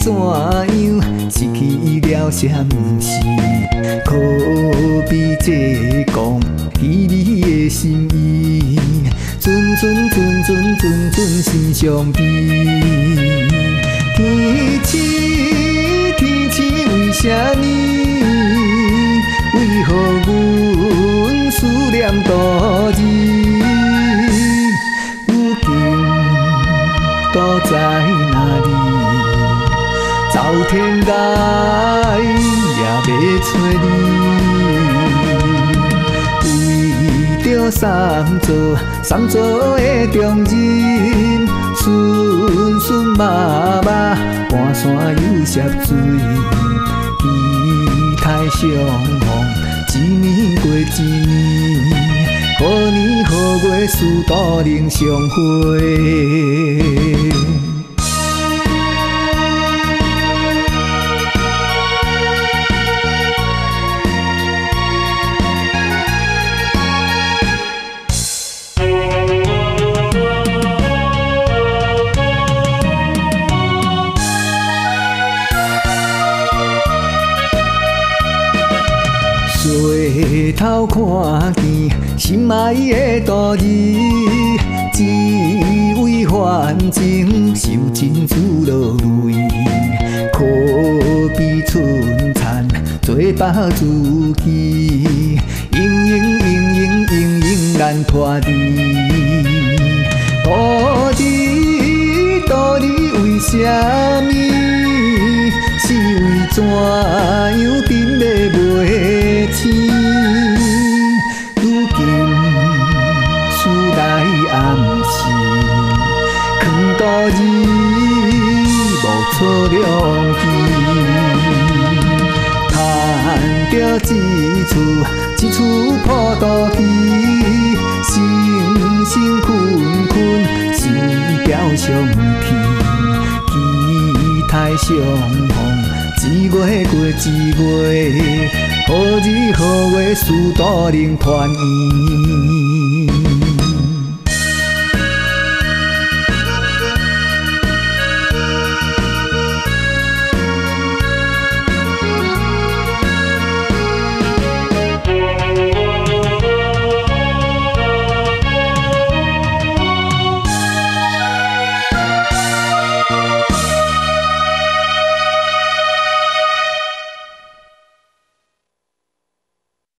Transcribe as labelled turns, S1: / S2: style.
S1: 怎样失去了啥毋是？可比这讲彼你的心意，阵阵心相依。天星为啥呢？为何阮思念度日？如今倒在哪里？走天涯也要找你，为着三座的重任，顺麻半山又涉水，期待相逢，一年过一年，何年何月事多能相会？回头看见心爱的度日，只为反情受尽滋落泪，可比春蚕做把自己，应难拖离。度日为啥物？是为怎样沉迷袂醒？如今思来暗时，劝度日无错良机，叹着一厝破肚皮，辛困生条相去。期待相逢，一月过一月，何日何月事多能团圆？